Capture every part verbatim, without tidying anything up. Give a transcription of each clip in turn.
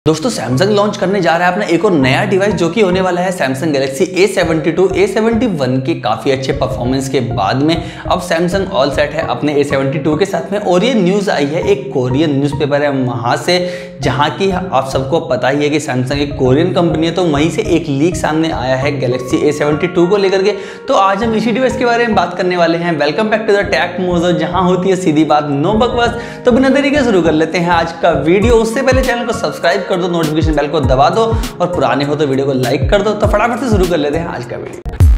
दोस्तों Samsung launch करने जा रहा है अपना एक और नया डिवाइस जो कि होने वाला है Samsung Galaxy A seventy two A seventy one के काफ़ी अच्छे परफॉर्मेंस के बाद में अब सैमसंग ऑल सेट है अपने ए सेवेंटी टू के साथ में। और ये न्यूज़ आई है एक कोरियन न्यूज़पेपर है वहाँ से, जहाँ की आप सबको पता ही है कि सैमसंग एक कोरियन कंपनी है, तो वहीं से एक लीक सामने आया है गैलेक्सी ए सेवेंटी टू को लेकर के। तो आज हम इसी डिवाइस के बारे में बात करने वाले हैं। Welcome back to the Tech Mojo, जहाँ होती है सीधी बात, नो बकवास। तो बिना देरी के शुरू कर लेते हैं आज का वीडियो। उससे पहले चैनल को सब्सक्राइब कर दो, नोटिफिकेशन बेल को दबा दो और पुराने हो तो वीडियो को लाइक कर दो। तो फटाफट से शुरू कर लेते हैं आज का वीडियो।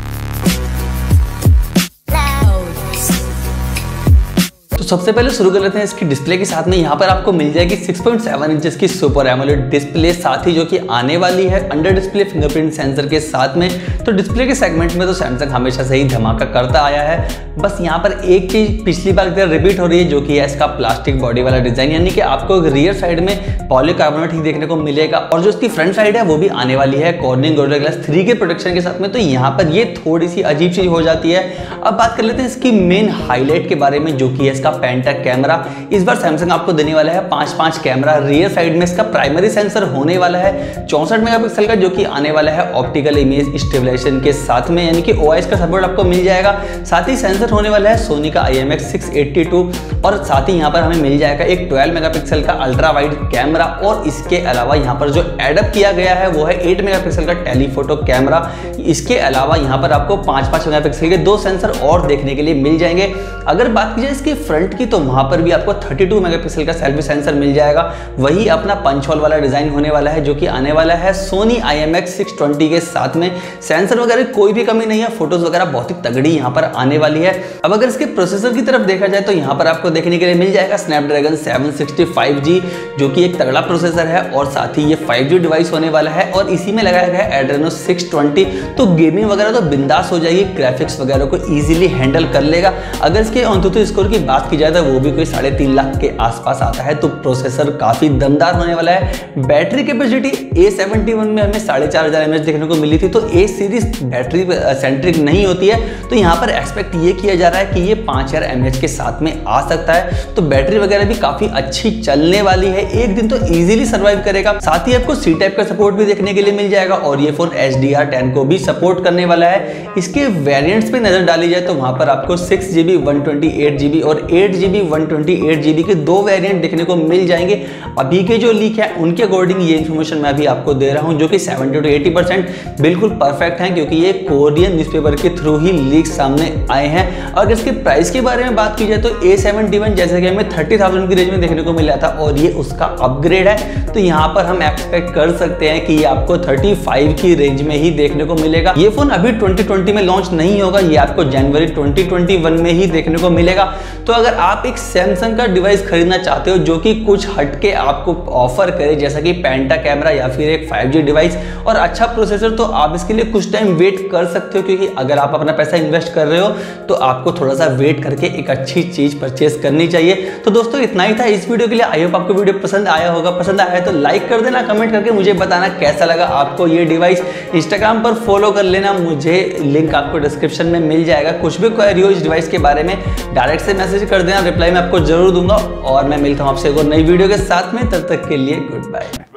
तो सबसे पहले शुरू कर लेते हैं इसकी डिस्प्ले के साथ में। यहाँ पर आपको मिल जाएगी सिक्स पॉइंट सेवन इंचेस की सुपर एमोलेड डिस्प्ले, साथ ही जो कि आने वाली है अंडर डिस्प्ले फिंगरप्रिंट सेंसर के साथ में। तो डिस्प्ले के सेगमेंट में तो सैमसंग हमेशा से ही धमाका करता आया है। बस यहाँ पर एक चीज पिछली बार की तरह रिपीट हो रही है, जो कि है इसका प्लास्टिक बॉडी वाला डिजाइन, यानी कि आपको रियर साइड में पॉलीकार्बोनेट ही देखने को मिलेगा। और जो इसकी फ्रंट साइड है वो भी आने वाली है कॉर्निंग गोरिल्ला ग्लास थ्री के प्रोटेक्शन के साथ में। तो यहाँ पर ये थोड़ी सी अजीब चीज हो जाती है। अब बात कर लेते हैं इसकी मेन हाईलाइट के बारे में, जो कि है इसका पेंटाक कैमरा। इस बार सैमसंग आपको देने वाला है पांच पांच कैमरा। रियर साइड में इसका प्राइमरी सेंसर होने वाला है चौसठ मेगापिक्सल का, जो कि आने वाला है ऑप्टिकल इमेज स्टेबलाइजेशन के साथ में, यानी कि ओआईएस का सपोर्ट आपको मिल जाएगा। साथ ही सेंसर होने वाला है सोनी का I M X six eighty two, और साथ ही यहाँ पर हमें मिल जाएगा एक ट्वेल्व मेगापिक्सल का अल्ट्रा वाइड कैमरा। और इसके अलावा यहाँ पर जो एडअप किया गया है वो है एट मेगापिक्सल का टेलीफोटो कैमरा। इसके अलावा यहाँ पर आपको पांच पांच मेगापिक्सल के दो सेंसर और देखने के लिए मिल जाएंगे। अगर बात की जाए इसकी फ्रंट की, तो वहां पर भी आपको थर्टी टू मेगापिक्सल का सेल्फी सेंसर मिल जाएगा। वही अपना पंच होल वाला डिजाइन होने वाला है, जो कि आने वाला है Sony I M X six twenty के साथ में। सेंसर वगैरह कोई भी कमी नहीं है, फोटोज वगैरह बहुत ही तगड़ी यहाँ पर आने वाली है। अब अगर इसके प्रोसेसर की तरफ देखा जाए तो यहाँ पर आपको देखने के लिए मिल जाएगा Snapdragon seven sixty five G, जो कि एक तगड़ा प्रोसेसर है। और साथ ही ये फाइव जी डिवाइस होने वाला है और इसी में लगाया गया है एड्रेनो सिक्स ट्वेंटी। तो गेमिंग वगैरह तो बिंदास हो जाएगी, ग्राफिक्स वगैरह को इजीली हैंडल कर लेगा। अगर इसके अंतुतु स्कोर की बात की जाए तो वो भी कोई साढ़े तीन लाख के आसपास आता है। तो प्रोसेसर काफी दमदार होने वाला है। Battery capacity A seventy one में हमें साढ़े चार हजार एमएच देखने को मिली थी, तो ए सीरीज बैटरी सेंट्रिक नहीं होती है। तो यहाँ पर एक्सपेक्ट ये किया जा रहा है कि ये पांच हजार एमएच के साथ में आ सकता है। तो बैटरी वगैरह भी काफी अच्छी चलने वाली है, एक दिन तो इजीली सर्वाइव करेगा। साथ ही आपको सी टाइप का सपोर्ट भी देखने के लिए मिल जाएगा और ये phone H D R ten को भी सपोर्ट करने वाला है। इसके वेरिएंट्स पे नजर डाली जाए तो वहां पर आपको six GB one twenty eight GB और eight GB one twenty eight GB के दो वेरिएंट देखने को मिल जाएंगे। अभी के जो लीक है उनके अकॉर्डिंग ये इन्फॉर्मेशन मैं अभी आपको दे रहा हूं, जो कि सेवेंटी टू एटी परसेंट बिल्कुल परफेक्ट है, क्योंकि ये कोरियन न्यूज़पेपर के थ्रू ही लीक सामने आए हैं। और इसके प्राइस के बारे में बात की जाए तो ए सेवेंटी वन जैसे कि हमें थर्टी थाउजेंड की रेंज में देखने को मिला था और ये उसका अपग्रेड है। तो यहाँ पर हम एक्सपेक्ट कर सकते हैं कि ये आपको थर्टी फाइव की रेंज में ही देखने को मिलेगा। ये फोन अभी ट्वेंटी ट्वेंटी में लॉन्च नहीं होगा, ये आपको जनवरी ट्वेंटी ट्वेंटी वन में ही देखने को मिलेगा। तो अगर आप एक सैमसंग का डिवाइस खरीदना चाहते हो जो कि कुछ हटके आपको ऑफर करे, जैसा कि पेंटा कैमरा या फिर एक फाइव जी डिवाइस और अच्छा प्रोसेसर, तो आप इसके लिए कुछ टाइम वेट कर सकते हो। क्योंकि अगर आप अपना पैसा इन्वेस्ट कर रहे हो तो आपको थोड़ा सा वेट करके एक अच्छी चीज परचेस करनी चाहिए। तो दोस्तों इतना ही था इस वीडियो के लिए। आई होप आपको वीडियो पसंद आया होगा। पसंद आया है तो लाइक कर देना, कमेंट करके मुझे बताना कैसा लगा आपको ये डिवाइस। इंस्टाग्राम पर फॉलो कर लेना मुझे, लिंक आपको डिस्क्रिप्शन में मिल जाएगा। कुछ भी क्वेरी हो इस डिवाइस के बारे में डायरेक्ट से मैसेज कर देना, रिप्लाई मैं आपको जरूर दूंगा। और मैं मिलता हूं आपसे एक और नई वीडियो के साथ में, तब तक के लिए गुड बाय।